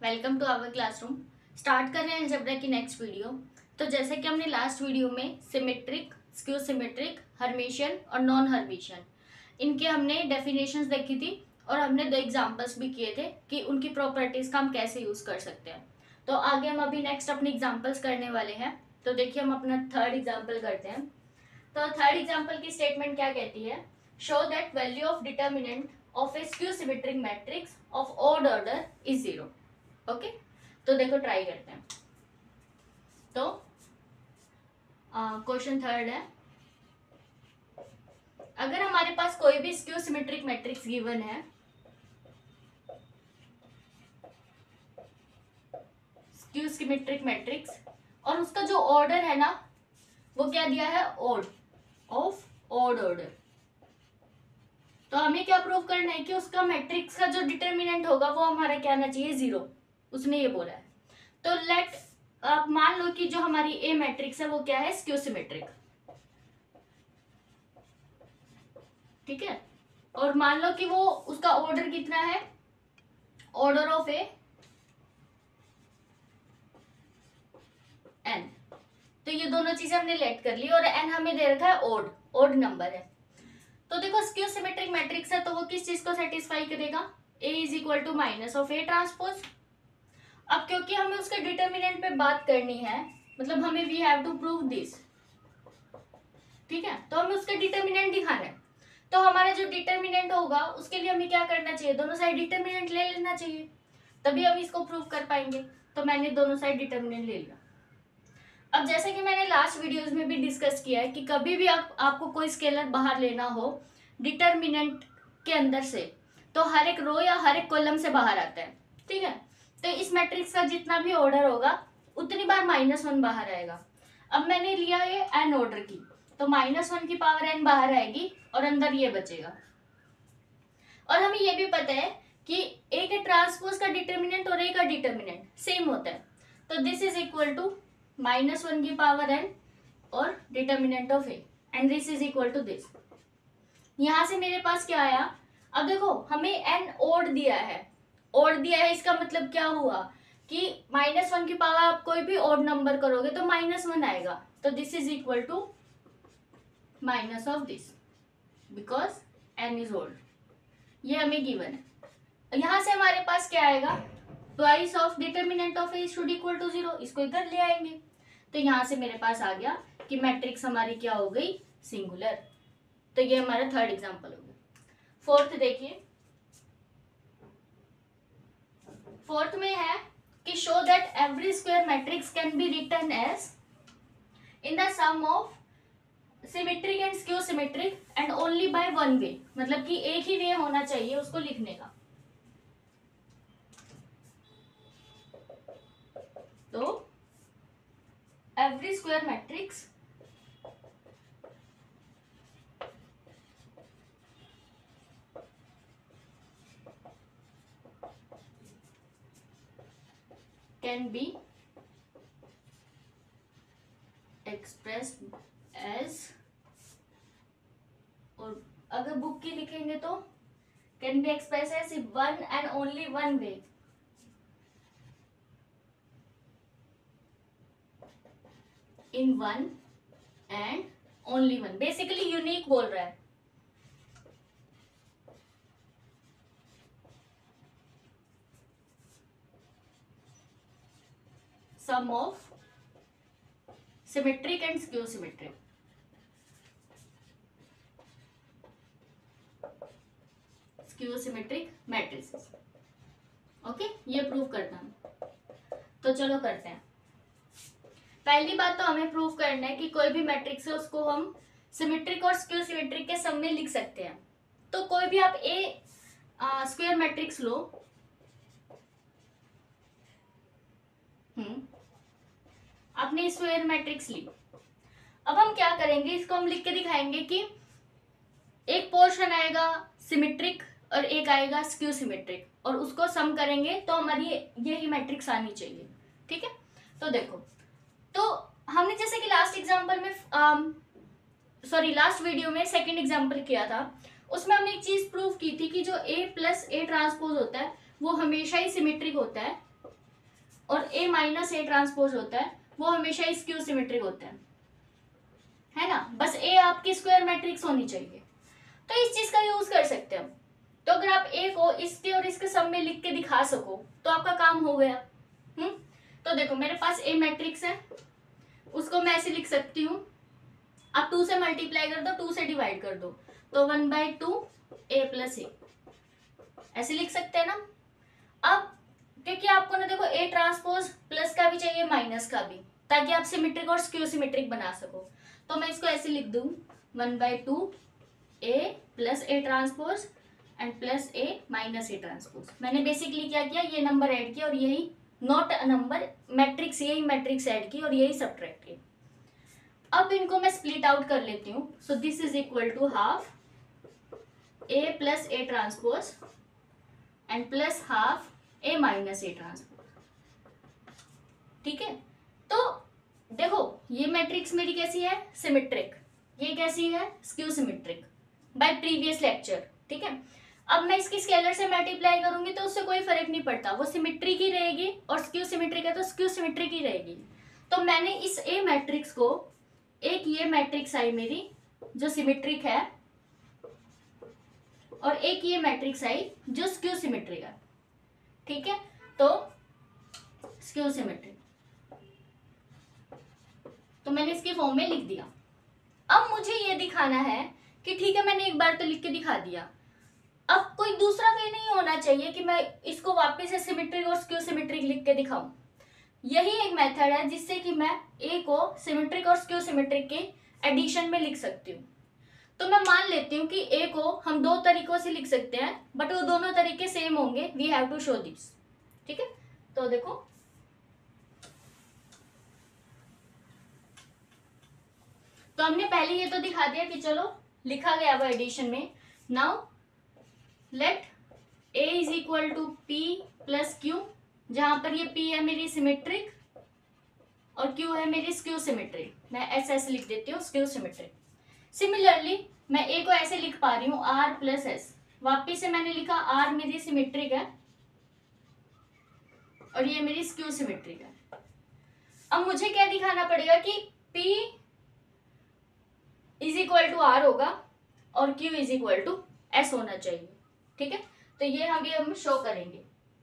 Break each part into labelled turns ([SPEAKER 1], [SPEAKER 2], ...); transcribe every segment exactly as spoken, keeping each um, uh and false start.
[SPEAKER 1] Welcome to our classroom. Start कर रहे हैं अलजेब्रा की नेक्स्ट वीडियो। तो जैसे कि हमने लास्ट वीडियो में सिमेट्रिक, स्क्यू सिमेट्रिक, हर्मिशियन और नॉन हर्मिशियन इनके हमने डेफिनेशंस देखी थी और हमने दो एग्जांपल्स भी किए थे कि उनकी प्रॉपर्टीज का हम कैसे यूज कर सकते हैं। तो आगे हम अभी नेक्स्ट अपने एग्जांपल्स करने वाले हैं। तो देखिए हम अपना थर्ड एग्जाम्पल करते हैं। तो थर्ड एग्जाम्पल की स्टेटमेंट क्या कहती है? Show that value of determinant of a skew symmetric matrix of odd order is zero. Okay, तो देखो ट्राई करते हैं। तो क्वेश्चन थर्ड है, अगर हमारे पास कोई भी स्क्यू सिमेट्रिक मैट्रिक्स गिवन है, स्क्यू सिमेट्रिक मैट्रिक्स, और उसका जो ऑर्डर है ना वो क्या दिया है? Odd, of odd order. तो हमें क्या प्रूव करना है कि उसका मैट्रिक्स का जो डिटर्मिनेंट होगा वो हमारा क्या आना चाहिए? जीरो। उसने ये बोला है। तो लेट आप मान लो कि जो हमारी ए मैट्रिक्स है वो क्या है? Skew symmetric. ठीक है, और मान लो कि वो उसका ऑर्डर कितना है? Order of A N. तो ये दोनों चीजें हमने लेट कर ली और एन हमें दे रखा है ऑड, ऑड नंबर है। तो देखो स्क्यू सिमेट्रिक मैट्रिक्स है तो वो किस चीज को सेटिस्फाई करेगा? A is equal to minus of A transpose. अब क्योंकि हमें उसके डिटर्मिनेंट पे बात करनी है, मतलब हमें we have to prove this. ठीक है, तो हमें उसका डिटर्मिनेंट दिखाना है। तो हमारा जो डिटर्मिनेंट होगा उसके लिए हमें क्या करना चाहिए? दोनों साइड डिटर्मिनेंट ले लेना चाहिए, तभी हम इसको प्रूव कर पाएंगे। तो मैंने दोनों साइड डिटर्मिनेंट ले लिया। अब जैसे कि मैंने लास्ट वीडियोस में भी डिस्कस किया है कि कभी भी आप, आपको कोई स्केलर बाहर लेना हो डिटर्मिनेंट के अंदर से, तो हर एक रो या हर एक कॉलम से बाहर आता है। ठीक है, तो इस मैट्रिक्स का जितना भी ऑर्डर होगा उतनी बार माइनस वन बाहर आएगा। अब मैंने लिया ये एन ऑर्डर की, तो माइनस वन की पावर एन बाहर आएगी और अंदर ये बचेगा। और हमें ये भी पता है कि ए के ट्रांसपोज का डिटर्मिनेंट और ए का डिटर्मिनेंट सेम होता है। तो this is equal to minus one की पावर एन और determinant of A, and this is equal to this. यहां से मेरे पास क्या आया? अब देखो हमें एन ओड दिया है, ओड दिया है, इसका मतलब क्या हुआ कि माइनस वन की पावर आप कोई भी ओड नंबर करोगे तो माइनस वन आएगा। तो this is equal to minus of this because N is old. ये हमें गिवन है। यहां से हमारे पास क्या आएगा? Twice of determinant of A should equal to zero. इसको इधर ले आएंगे तो यहां से मेरे पास आ गया कि मैट्रिक्स हमारी क्या हो गई? सिंगुलर। तो ये हमारा थर्ड एग्जांपल हो गया। फोर्थ देखिए, फोर्थ में है कि show that every square matrix can be written as in the sum of symmetric and skew symmetric and only by one way. मतलब कि एक ही वे होना चाहिए उसको लिखने का। तो every square matrix can be expressed as, और अगर बुक की लिखेंगे तो can be express as one and only one way. In one and only one, basically unique बोल रहा है। Sum of symmetric and skew symmetric, skew symmetric matrices. Okay, ये prove करना है। तो चलो करते हैं। पहली बात तो हमें प्रूव करना है कि कोई भी मैट्रिक्स है उसको हम सिमेट्रिक और स्क्यू सिमेट्रिक के सम में लिख सकते हैं। तो कोई भी आप ए स्क्वायर मैट्रिक्स लो, हम्म आपने स्क्वायर मैट्रिक्स ली। अब हम क्या करेंगे? इसको हम लिख के दिखाएंगे कि एक पोर्शन आएगा सिमेट्रिक और एक आएगा स्क्यू सिमेट्रिक, और उसको सम करेंगे तो हमारी यही मैट्रिक्स आनी चाहिए। ठीक है, तो देखो, तो हमने जैसे कि लास्ट एग्जांपल में सॉरी लास्ट वीडियो में सेकंड एग्जांपल किया था, उसमें हमने एक चीज प्रूव की थी कि जो ए प्लस ए ट्रांसपोज होता है वो हमेशा ही सिमेट्रिक होता है। और ए माइनस ए ट्रांसपोज होता है वो हमेशा स्क्यू सिमेट्रिक होता है, है ना। बस ए आपकी स्क्वायर मैट्रिक्स होनी चाहिए, तो इस चीज का यूज कर सकते हैं हम। तो अगर आप ए को इसके और इसके सम में लिख के दिखा सको तो आपका काम हो गया। हम्म तो देखो मेरे पास ए मैट्रिक्स है, उसको मैं ऐसे लिख सकती हूँ, आप टू से मल्टीप्लाई कर दो, टू से डिवाइड कर दो, तो one by two A plus A, ऐसे लिख सकते हैं ना। अब क्योंकि आपको ना देखो ए ट्रांसपोज प्लस का भी चाहिए माइनस का भी, ताकि आप सिमेट्रिक और स्क्यू सिमेट्रिक बना सको, तो मैं इसको ऐसे लिख दूं one by two A plus A transpose and plus A minus A transpose. मैंने बेसिकली क्या किया, ये नंबर ऐड किया और यही नॉट अ नंबर मैट्रिक्स, यही मैट्रिक्स ऐड की और यही सब्ट्रैक्ट किया। अब इनको मैं स्प्लिट आउट कर लेती हूँ, so this is equal to half A plus A transpose and plus half A minus A transpose. ठीक है, तो देखो ये मैट्रिक्स मेरी कैसी है, सिमेट्रिक, ये कैसी है, skew symmetric by previous lecture. ठीक है, अब मैं इसकी स्केलर से मल्टीप्लाई करूंगी तो उससे कोई फर्क नहीं पड़ता, वो सिमेट्रिक ही रहेगी, और स्क्यू सिमेट्रिक है तो स्क्यू सिमेट्रिक ही रहेगी। तो मैंने इस ए मैट्रिक्स को, एक ये मैट्रिक्स आई मेरी जो सिमेट्रिक है और एक ये मैट्रिक्स आई जो स्क्यू सिमेट्रिक है। ठीक है, तो स्क्यू सिमेट्रिक, तो मैंने इसके फॉर्म में लिख दिया। अब मुझे ये दिखाना है कि ठीक है मैंने एक बार तो लिख के दिखा दिया, अब कोई दूसरा वे नहीं होना चाहिए कि मैं इसको वापस से सिमेट्रिक और स्क्यू सिमेट्रिक लिख के दिखाऊं। यही एक मेथड है जिससे कि मैं ए को सिमेट्रिक और स्क्यू सिमेट्रिक के एडिशन में लिख सकती हूँ। तो मैं मान लेती हूँ कि ए को हम दो तरीकों से लिख सकते हैं, बट वो दोनों तरीके सेम होंगे, we have to show this. ठीक है, तो देखो तो हमने पहले ये तो दिखा दिया कि चलो लिखा गया वो एडिशन में। Now let A is equal to P plus Q, जहां पर ये पी है मेरी सिमेट्रिक और क्यू है मेरी स्क्यू सिमेट्रिक। मैं ऐसे ऐसे लिख देती हूँ स्क्यू सिमेट्रिक। सिमिलरली मैं ए को ऐसे लिख पा रही हूँ आर प्लस एस, वापिस से मैंने लिखा आर मेरी सिमेट्रिक है और ये मेरी स्क्यू सिमेट्रिक है। अब मुझे क्या दिखाना पड़ेगा कि P is equal to R होगा और Q is equal to S होना चाहिए। ठीक है, तो ये हम ये हम शो करेंगे।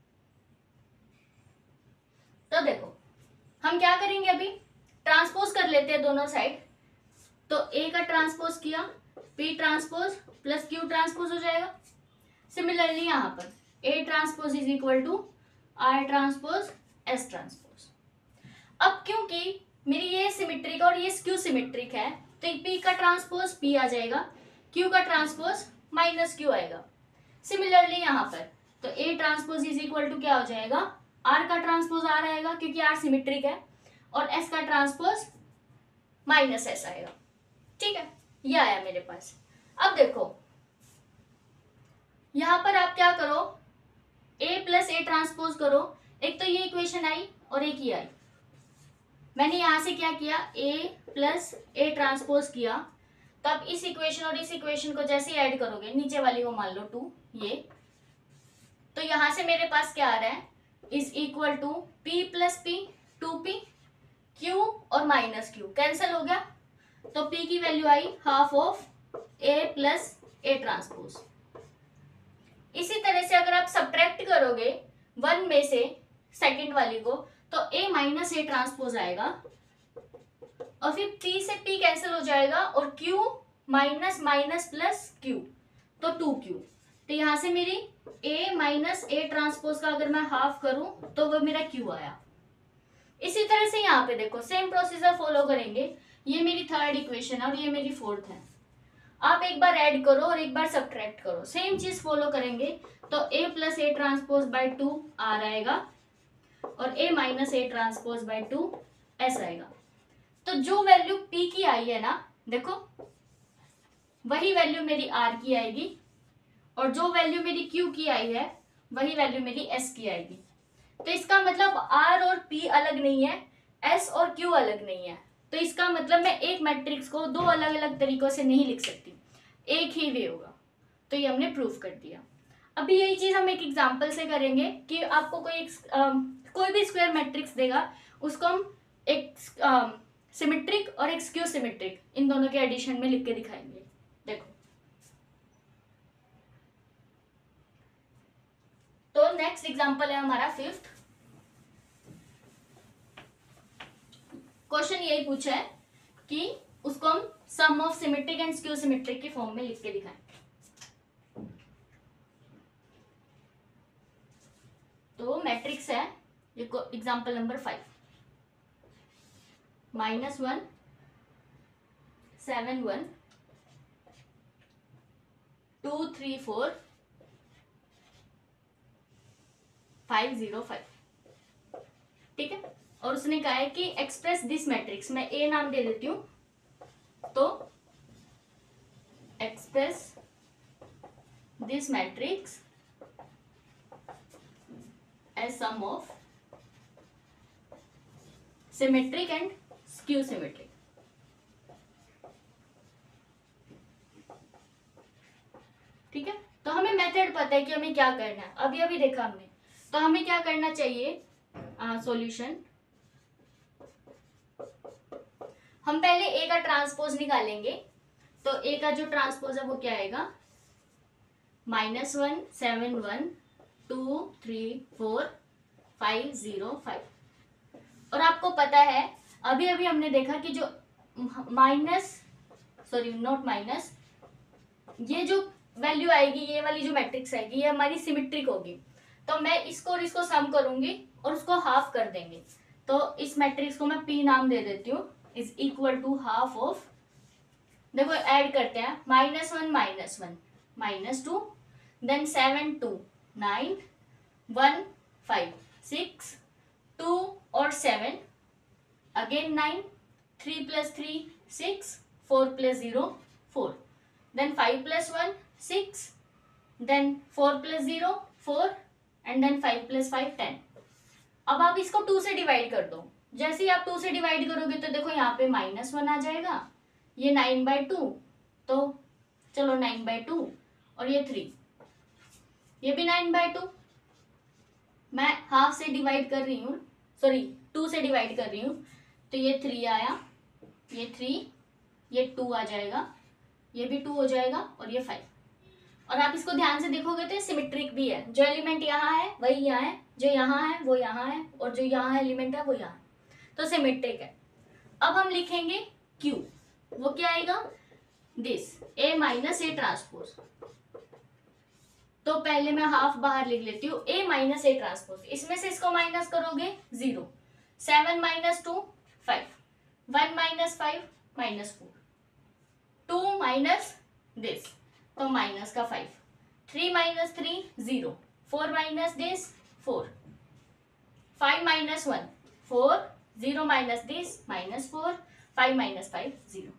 [SPEAKER 1] तो देखो हम क्या करेंगे, अभी ट्रांसपोज कर लेते हैं दोनों साइड। तो A का ट्रांसपोज किया, P transpose plus Q transpose हो जाएगा। सिमिलरली यहाँ पर A transpose is equal to R transpose S transpose. अब क्योंकि मेरी ये सिमेट्रिक और ये स्क्यू सिमेट्रिक है, तो P का ट्रांसपोज P आ जाएगा, Q का ट्रांसपोज माइनस Q आएगा। सिमिलरली यहाँ पर तो A transpose is equal to क्या हो जाएगा, R का ट्रांसपोज R आएगा क्योंकि R सिमेट्रिक है, और S का ट्रांसपोज माइनस S आएगा। ठीक है, ये आया मेरे पास। अब देखो यहाँ पर आप क्या करो, A प्लस ए ट्रांसपोज करो। एक तो ये इक्वेशन आई और एक ये आई। मैंने यहाँ से क्या किया, A प्लस ए ट्रांसपोज किया, तो अब इस इक्वेशन और इस इक्वेशन को जैसे ऐड करोगे, नीचे वाली को मान लो टू, ये तो यहाँ से मेरे पास क्या आ रहा है, is equal to P plus P, two P, Q और माइनस क्यू कैंसिल हो गया, तो P की वैल्यू आई half of A plus A transpose. इसी तरह से अगर आप सब्ट्रैक्ट करोगे वन में से सेकंड वाली को, तो A माइनस ए ट्रांसपोज आएगा और फिर P से P कैंसिल हो जाएगा और Q minus minus plus Q, तो टू क्यू। तो यहाँ से मेरी A माइनस ए ट्रांसपोज का अगर मैं हाफ करूं तो वो मेरा Q आया। इसी तरह से यहाँ पे देखो सेम प्रोसीजर फॉलो करेंगे। ये मेरी थर्ड इक्वेशन है और ये मेरी फोर्थ है। आप एक बार ऐड करो और एक बार सब्ट्रैक्ट करो, सेम चीज फॉलो करेंगे। तो A plus A transpose by two R आएगा और A minus A transpose by two S आएगा। तो जो वैल्यू P की आई है ना, देखो वही वैल्यू मेरी R की आएगी, और जो वैल्यू मेरी Q की आई है वही वैल्यू मेरी S की आएगी। तो इसका मतलब R और P अलग नहीं है, S और Q अलग नहीं है। तो इसका मतलब मैं एक मैट्रिक्स को दो अलग अलग तरीकों से नहीं लिख सकती, एक ही वे होगा। तो ये हमने प्रूफ कर दिया। अभी यही चीज हम एक एग्जांपल से करेंगे कि आपको कोई एक कोई भी स्क्वायर मैट्रिक्स देगा उसको हम एक सिमेट्रिक और एक स्क्यू सिमेट्रिक इन दोनों के एडिशन में लिख के दिखाएंगे। देखो तो नेक्स्ट एग्जांपल है हमारा फिफ्थ। क्वेश्चन यही पूछा है कि उसको हम sum of symmetric and skew symmetric के फॉर्म में लिख के दिखाएं। तो मैट्रिक्स है ये example number five, minus one seven one two three four five zero five. ठीक है, और उसने कहा है कि एक्सप्रेस दिस मैट्रिक्स, मैं ए नाम दे देती हूं, तो express this matrix as sum of symmetric and skew symmetric. ठीक है, तो हमें मेथड पता है कि हमें क्या करना है, अभी अभी देखा हमने। तो हमें क्या करना चाहिए, सॉल्यूशन हम पहले ए का ट्रांसपोज निकालेंगे। तो ए का जो ट्रांसपोज है वो क्या आएगा, minus one seven one two three four five zero five. और आपको पता है अभी अभी हमने देखा कि जो माइनस सॉरी नॉट माइनस ये जो वैल्यू आएगी, ये वाली जो मैट्रिक्स आएगी, ये हमारी सिमेट्रिक होगी। तो मैं इसको और इसको सम करूंगी और उसको हाफ कर देंगे। तो इस मैट्रिक्स को मैं पी नाम दे देती हूँ, is equal to half of, देखो ऐड करते हैं, minus one minus one minus two, then seven two nine, one five six, two और seven again nine, three plus three six, four plus zero four, then five plus one six, then four plus zero four, and then five plus five ten. अब आप इसको to से divide कर दो। जैसे ही आप to से डिवाइड करोगे तो देखो यहाँ पे माइनस वन आ जाएगा, ये नाइन बाई टू, तो चलो नाइन बाई टू, और ये थ्री, ये भी नाइन बाई टू। मैं हाफ से डिवाइड कर रही हूँ, सॉरी टू से डिवाइड कर रही हूँ, तो ये थ्री आया, ये थ्री, ये टू आ जाएगा, ये भी टू हो जाएगा, और ये फाइव। और आप इसको ध्यान से देखोगे तो सिमेट्रिक भी है, जो एलिमेंट यहाँ है वही यहाँ है, जो यहाँ है वो यहाँ है, और जो यहाँ एलिमेंट है वो यहाँ है, तो सिमेट्रिक है। अब हम लिखेंगे Q, वो क्या आएगा, this A minus A transpose. तो पहले मैं हाफ बाहर लिख लेती हूँ, A माइनस ए ट्रांसपोज, इसमें से इसको माइनस करोगे zero, seven minus two five, one minus five minus four, two minus this तो माइनस का five, three minus three zero, four minus this four, five minus one four, zero minus this minus four, five minus five zero.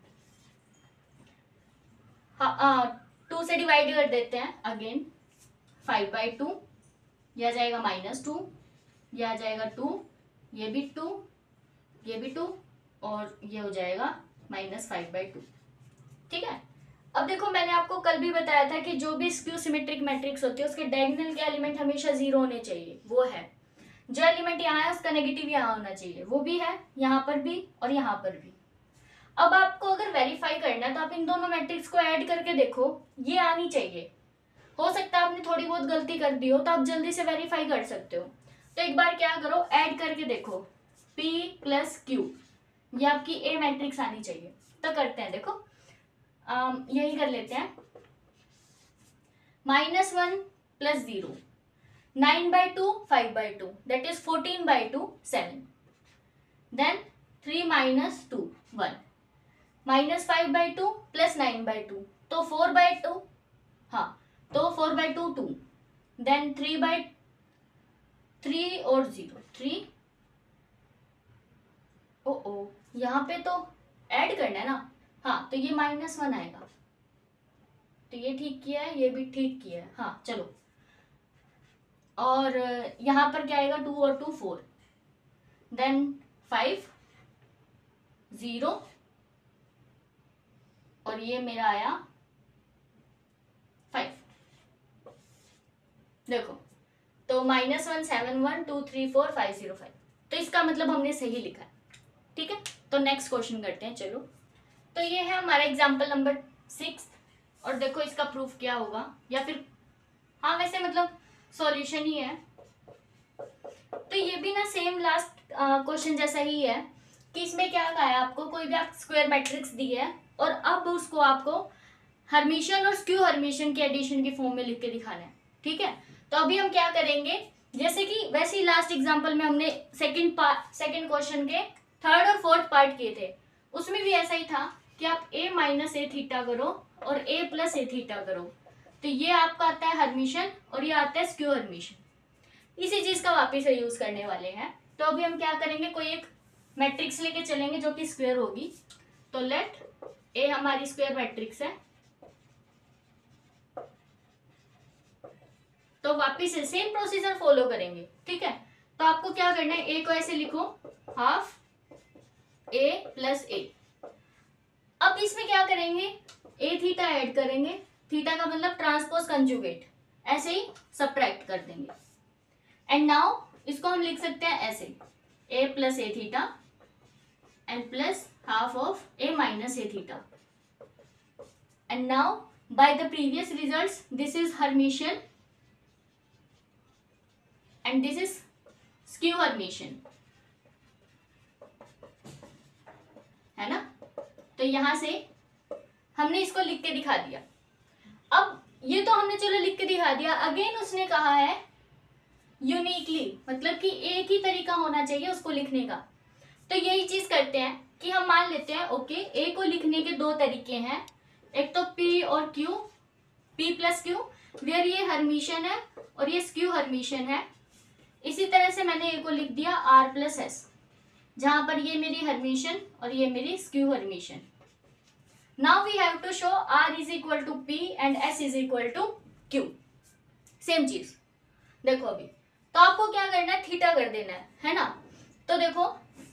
[SPEAKER 1] Two से divide कर देते हैं again, five by to, यह आ जाएगा minus two, यह आ जाएगा to, ये भी टू, ये भी टू, और ये हो जाएगा माइनस फाइव बाई टू। ठीक है, अब देखो मैंने आपको कल भी बताया था कि जो भी स्क्यू सिमेट्रिक मैट्रिक्स होती है उसके डायगोनल के एलिमेंट हमेशा जीरो होने चाहिए, वो है। जो एलिमेंट यहाँ है उसका नेगेटिव यहाँ होना चाहिए, वो भी है, यहाँ पर भी और यहाँ पर भी। अब आपको अगर वेरीफाई करना है तो आप इन दोनों मैट्रिक्स को ऐड करके देखो, ये आनी चाहिए। हो सकता है आपने थोड़ी बहुत गलती कर दी हो, तो आप जल्दी से वेरीफाई कर सकते हो। तो एक बार क्या करो, ऐड करके देखो, P प्लस क्यू, ये आपकी ए मैट्रिक्स आनी चाहिए। तो करते हैं, देखो Um, यही कर लेते हैं, minus one plus zero, nine by two five by two, that is fourteen by two seven, then three minus two one, minus five by two plus nine by two, तो फोर बाई टू, हाँ तो four by two two, then three by three और zero three, ओ ओ यहाँ पे तो add करना है ना, हाँ तो ये माइनस वन आएगा, तो ये ठीक किया है, ये भी ठीक किया है, हाँ चलो। और यहाँ पर क्या आएगा, टू और two four, then five zero, और ये मेरा आया फाइव। देखो तो minus one seven one two three four five zero five, तो इसका मतलब हमने सही लिखा है। ठीक है, तो नेक्स्ट क्वेश्चन करते हैं। चलो, तो ये है हमारा एग्जाम्पल नंबर सिक्स, और देखो इसका प्रूफ क्या होगा, या फिर हाँ वैसे मतलब सॉल्यूशन ही है। तो ये भी ना सेम लास्ट क्वेश्चन जैसा ही है कि इसमें क्या कहा है आपको, कोई भी आप स्क्वायर मैट्रिक्स दी है और अब उसको आपको हर्मिशन और स्क्यू हर्मिशन के एडिशन के फॉर्म में लिख के दिखाना है। ठीक है, तो अभी हम क्या करेंगे, जैसे कि वैसे ही लास्ट एग्जांपल में हमने सेकंड पार्ट सेकंड क्वेश्चन के थर्ड और फोर्थ पार्ट किए थे, उसमें भी ऐसा ही था कि आप a माइनस ए थीटा करो और a प्लस ए थीटा करो, तो ये आपका आता है हर्मिशन और ये आता है स्क्यू हर्मिशन। इसी चीज का वापिस से यूज करने वाले हैं। तो अभी हम क्या करेंगे, कोई एक मैट्रिक्स लेके चलेंगे जो कि स्क्वायर होगी। तो लेट ए हमारी स्क्वायर मैट्रिक्स है, तो वापिस से सेम प्रोसीजर फॉलो करेंगे। ठीक है, तो आपको क्या करना है, ए को ऐसे लिखो हाफ ए प्लस ए। अब इसमें क्या करेंगे, ए थीटा ऐड करेंगे, थीटा का मतलब ट्रांसपोज कंजुगेट, ऐसे ही सब्ट्रैक्ट कर देंगे। एंड नाउ इसको हम लिख सकते हैं ऐसे, A plus A theta and plus half of A minus A theta. And now by the previous results this is Hermitian and this is skew Hermitian, है ना। तो यहां से हमने इसको लिख के दिखा दिया। अब ये तो हमने चलो लिख के दिखा दिया, अगेन उसने कहा है यूनिकली, मतलब कि एक ही तरीका होना चाहिए उसको लिखने का। तो यही चीज करते हैं कि हम मान लेते हैं ओके, ए को लिखने के दो तरीके हैं, एक तो पी और Q, P plus Q, where ये हर्मिशन है और ये स्क्यू हर्मिशन है। इसी तरह से मैंने ए को लिख दिया आर प्लस एस, जहां पर ये मेरी हर्मिशन और ये मेरी skew Hermitian. Now we have to show R is equal to P and S is equal to Q. Same चीज देखो, अभी तो आपको क्या करना है, थीटा कर देना है, है ना। तो देखो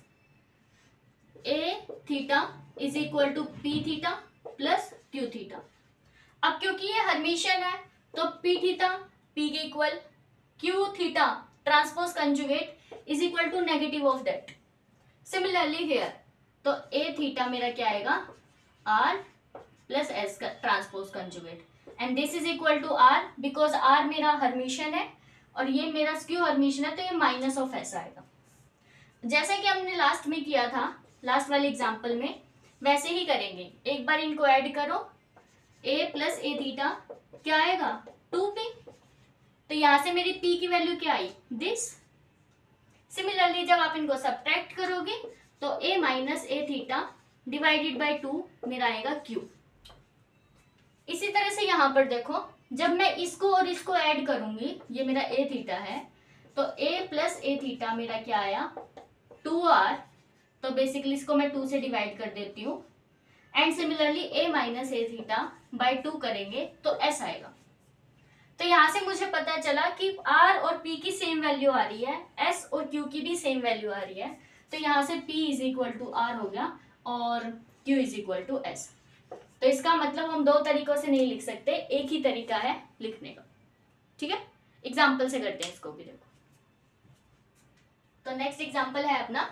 [SPEAKER 1] A theta is equal to P theta plus Q theta. अब क्योंकि ये हर्मिशन है तो पी थीटा पी के इक्वल, Q theta transpose conjugate is equal to negative of that. Similarly here, तो ए थीटा मेरा क्या आएगा, आर प्लस एस का transpose conjugate, and this is equal to R because R मेरा हर्मिशन है और ये मेरा स्क्यू हर्मिशन है, तो ये माइनस ऑफ एस आएगा। जैसा कि हमने लास्ट में किया था, लास्ट वाले एग्जांपल में, वैसे ही करेंगे। एक बार इनको ऐड करो, a प्लस ए थीटा क्या आएगा, टू पी, तो यहां से मेरी p की वैल्यू क्या आई, दिस। सिमिलरली जब आप इनको सब्ट्रैक्ट करोगे तो a minus A theta divided by two मेरा आएगा q। इसी तरह से यहां पर देखो, जब मैं इसको और इसको ऐड करूंगी, ये मेरा a थीटा है, तो a प्लस ए थीटा मेरा क्या आया, टू आर, तो बेसिकली इसको मैं टू से डिवाइड कर देती हूँ। And similarly a minus A theta by two करेंगे तो s आएगा। तो यहाँ से मुझे पता चला कि r और p की सेम वैल्यू आ रही है, s और q की भी सेम वैल्यू आ रही है, तो यहाँ से p is equal to R हो गया और q is equal to s। तो इसका मतलब हम दो तरीकों से नहीं लिख सकते, एक ही तरीका है लिखने का। ठीक है, एग्जाम्पल से करते हैं इसको भी। देखो, तो नेक्स्ट एग्जाम्पल है अपना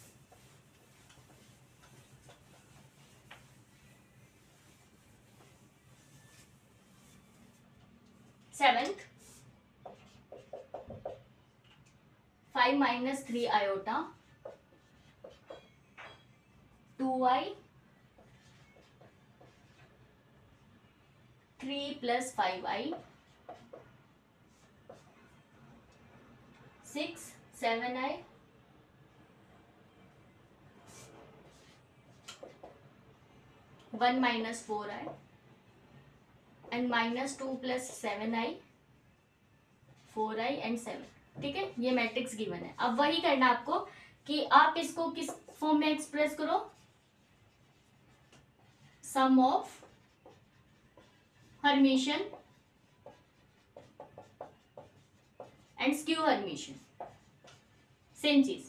[SPEAKER 1] seventh, five minus three iota two I three plus five I six seven I one minus four I and minus two plus seven I four I and seven. ठीक है, ये मैट्रिक्स गिवन है। अब वही करना आपको कि आप इसको किस फॉर्म में एक्सप्रेस करो, sum of Hermitian and skew Hermitian, same चीज।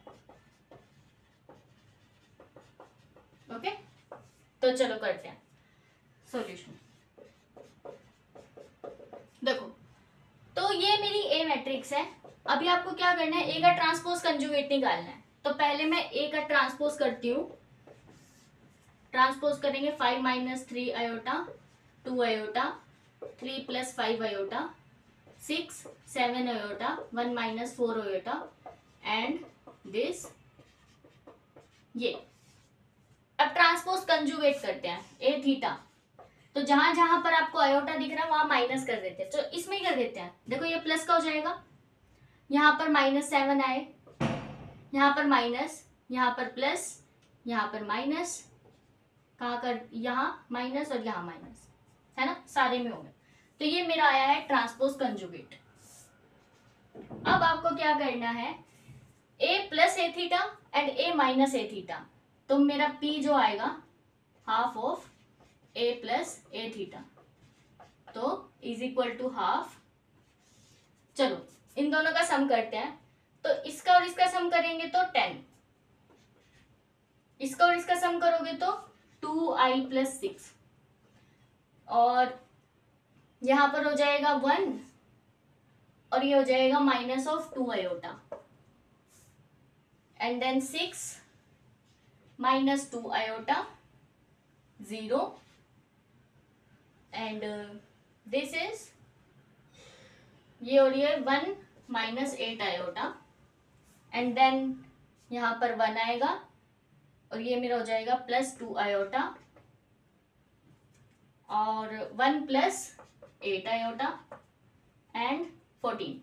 [SPEAKER 1] ओके, तो चलो करते हैं सॉल्यूशन। देखो, तो ये मेरी ए मैट्रिक्स है। अभी आपको क्या करना है, ए का ट्रांसपोज कंजुगेट निकालना है। तो पहले मैं ए का ट्रांसपोज करती हूँ। ट्रांसपोज करेंगे five minus three iota, two iota, three plus five iota, six, seven iota, one minus four iota and this ये। अब ट्रांसपोज कंजुगेट करते हैं ए थीटा। तो जहां जहां पर आपको आयोटा दिख रहा है वहां माइनस कर देते हैं। तो इसमें ही कर देते हैं। देखो ये प्लस का हो जाएगा, यहाँ पर माइनस सेवन आए, यहाँ पर माइनस, यहाँ पर प्लस, यहाँ पर माइनस, कहाँ कर, यहाँ माइनस और यहाँ माइनस, है ना, सारे में हो गए। तो ये मेरा आया है ट्रांसपोज कंजुगेट। अब आपको क्या करना है, a plus A theta and a minus A theta. तो मेरा p जो आएगा half of a plus A theta, तो इज इक्वल टू हाफ। चलो इन दोनों का सम करते हैं। तो इसका और इसका सम करेंगे तो टेन, इसका और इसका सम करोगे तो टू आई प्लस सिक्स, और यहां पर हो जाएगा वन, और ये हो जाएगा minus of two iota, and then six minus two iota, zero, and this is ये और ये one minus eight iota, and then यहाँ पर वन आएगा और ये मेरा हो जाएगा प्लस टू आयोटा और one plus eight iota and fourteen.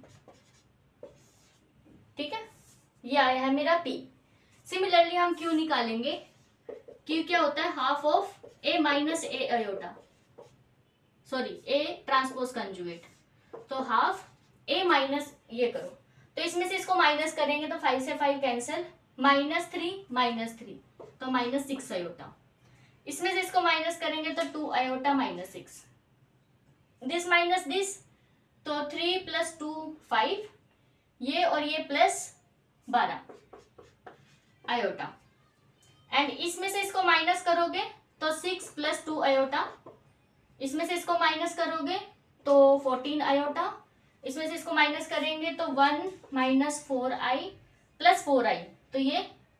[SPEAKER 1] ठीक है, ये आया है मेरा P। सिमिलरली हम Q निकालेंगे। Q क्या होता है, half of A minus A iota, sorry A transpose conjugate. तो हाफ A माइनस, ये करो तो इसमें से इसको माइनस करेंगे तो फाइव से five cancel, minus three minus three तो माइनस सिक्स आयोटा। इसमें से इसको माइनस करेंगे तो two iota minus six, this minus this, तो थ्री प्लस टू फाइव, ये और ये प्लस बारह आयोटा, एंड इसमें से इसको माइनस करोगे तो सिक्स प्लस टू आयोटा, इसमें से इसको माइनस करोगे तो फोर्टीन आयोटा, इसमें से इसको माइनस करेंगे तो one minus four I plus four I, तो ये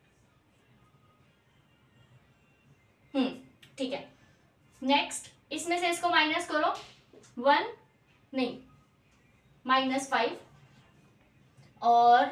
[SPEAKER 1] हम्म ठीक है। नेक्स्ट इसमें से इसको माइनस करो, वन नहीं माइनस फाइव और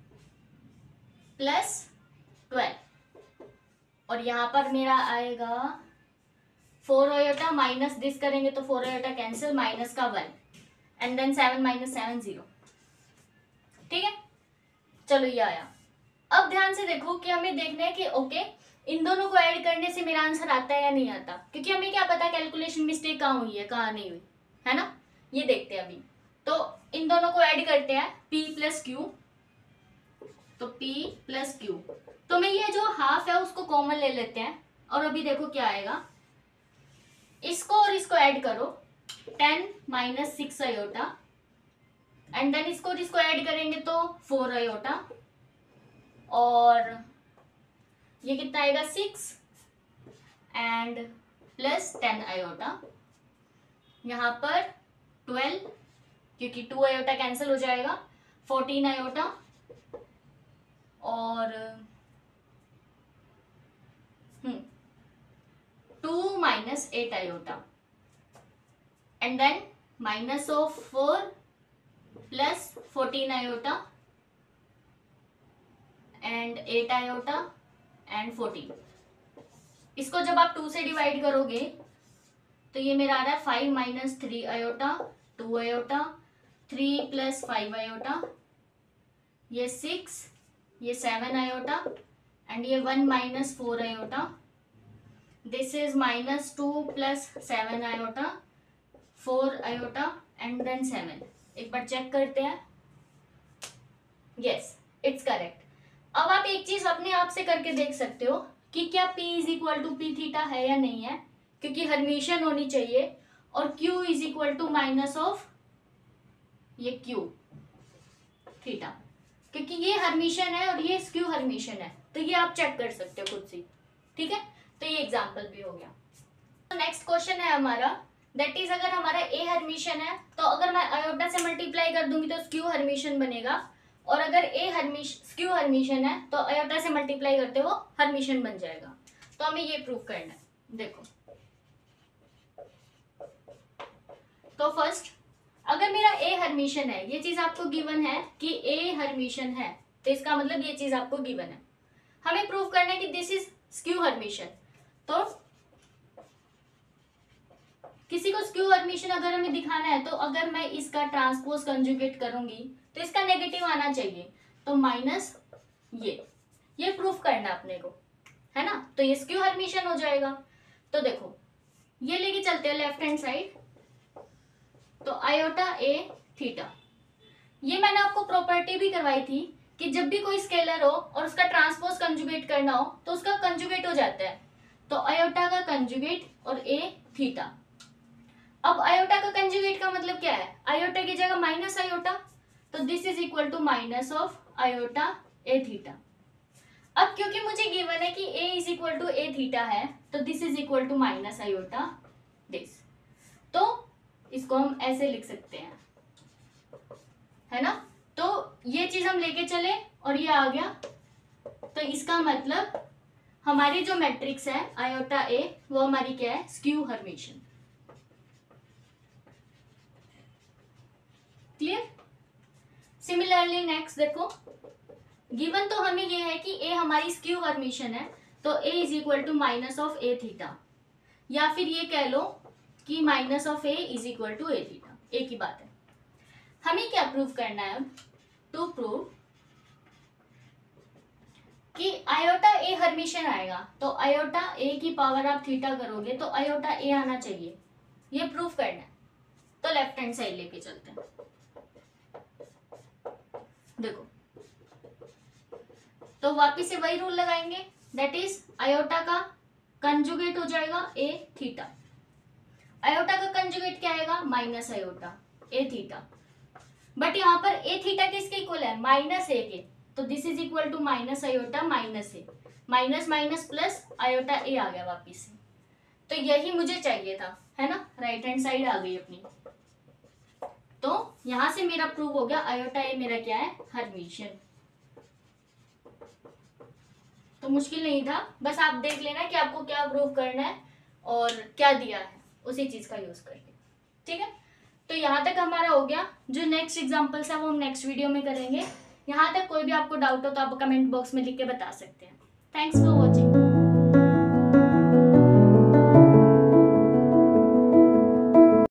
[SPEAKER 1] प्लस ट्वेल्व, और यहाँ पर मेरा आएगा फोर आयोटा, माइनस दिस करेंगे तो फोर आयोटा कैंसिल, माइनस का one, and then seven minus seven zero. ठीक है, चलो ये आया। अब ध्यान से देखो कि हमें देखना है कि ओके इन दोनों को ऐड करने से मेरा आंसर आता है या नहीं आता, क्योंकि हमें क्या पता कैलकुलेशन मिस्टेक कहाँ हुई है कहाँ नहीं हुई, है ना। ये देखते हैं अभी। तो इन दोनों को ऐड करते हैं, P प्लस क्यू, तो P प्लस क्यू। तो मैं ये जो हाफ है उसको कॉमन ले लेते हैं, और अभी देखो क्या आएगा, इसको और इसको ऐड करो, ten minus six iota, and then इसको और इसको ऐड करेंगे तो फोर आयोटा, और ये कितना आएगा six and plus ten iota, यहाँ पर ट्वेल्व क्योंकि टू आयोटा कैंसिल हो जाएगा, फोर्टीन आयोटा और hmm two minus eight iota, and then minus of four plus fourteen iota and eight iota and fourteen. इसको जब आप टू से डिवाइड करोगे तो ये मेरा आ रहा है five minus three iota, two iota, three plus five iota, ये सिक्स, ये सेवन आयोटा, एंड ये one minus four iota, this is minus two plus seven iota, four iota and then seven. एक बार चेक करते हैं, yes it's correct. अब आप एक चीज अपने आप से करके देख सकते हो कि क्या P is equal to P theta है या नहीं है, क्योंकि हर्मिशन होनी चाहिए, और Q is equal to minus of ये Q थीटा, क्योंकि ये हर्मिशन है और ये स्क्यू हर्मिशन है, तो ये आप चेक कर सकते हो खुद से। ठीक है, तो ये एग्जाम्पल भी हो गया। नेक्स्ट क्वेश्चन है हमारा दैट इज अगर हमारा ए हर्मिशन है तो अगर मैं आयोटा से मल्टीप्लाई कर दूंगी तो स्क्यू हर्मिशन बनेगा, और अगर ए हर्मिश स्क्यू हर्मिशन है तो आयोटा से मल्टीप्लाई करते वो हर्मिशन बन जाएगा। तो हमें ये प्रूव करना है। देखो तो फर्स्ट अगर मेरा ए हर्मिशन है, ये चीज आपको गिवन है कि ए हर्मिशन है, तो इसका मतलब ये चीज आपको गिवन है। हमें प्रूव करना है कि दिस इज स्क्यू हर्मिशन। तो किसी को स्क्यू हर्मिशन अगर हमें दिखाना है तो अगर मैं इसका ट्रांसपोज कंजुगेट करूंगी तो इसका नेगेटिव आना चाहिए, तो माइनस ये ये प्रूफ करना अपने को, है ना। तो ये स्क्यू हर्मिशन हो जाएगा। तो देखो ये लेके चलते हैं लेफ्ट हैंड साइड, तो आयोटा ए थीटा, ये मैंने आपको प्रॉपर्टी भी करवाई थी कि जब भी कोई स्केलर हो और उसका ट्रांसपोज कंजुगेट करना हो तो उसका कंजुगेट हो जाता है। तो आयोटा का कंजुगेट और ए थीटा। अब आयोटा का कंजुगेट का मतलब क्या है, आयोटा की जगह माइनस आयोटा, तो this is equal to minus of iota A theta. अब क्योंकि मुझे गिवन है कि a is equal to A theta है, तो this is equal to minus iota this, तो इसको हम ऐसे लिख सकते हैं, है ना। तो ये चीज हम लेके चले और ये आ गया, तो इसका मतलब हमारी जो मैट्रिक्स है आयोटा ए वो हमारी क्या है, skew Hermitian. Clear. Similarly next देखो, गिवन तो हमें ये है कि ए हमारी स्क्यू हर्मिशन है, तो A is equal to minus of A theta, या फिर ये कह लो कि minus of A is equal to A theta, एक ही बात है। हमें क्या प्रूव करना है अब, टू प्रूव कि आयोटा ए हर्मिशन आएगा, तो आयोटा ए की पावर आप थीटा करोगे तो आयोटा ए आना चाहिए, ये प्रूव करना है। तो लेफ्ट हैंड साइड लेके चलते हैं। देखो तो वापिस से वही रूल लगाएंगे, दैट इज आयोटा का कंजुगेट हो जाएगा ए थीटा, आयोटा का कंजुगेट क्या आएगा, minus iota A theta, but यहाँ पर ए थीटा किसके इक्वल है, माइनस ए के, तो this is equal to minus iota minus A, minus minus plus iota A आ गया वापिस से। तो यही मुझे चाहिए था, है ना, राइट हैंड साइड आ गई अपनी। तो यहां से मेरा प्रूव हो गया आयोटा ए मेरा क्या है, हर्मिशन। तो मुश्किल नहीं था, बस आप देख लेना कि आपको क्या प्रूव करना है और क्या दिया है, उसी चीज का यूज करके, ठीक है। तो यहाँ तक हमारा हो गया। जो नेक्स्ट एग्जांपल्स है वो हम नेक्स्ट वीडियो में करेंगे। यहाँ तक कोई भी आपको डाउट हो तो आप कमेंट बॉक्स में लिख के बता सकते हैं। Thanks for watching.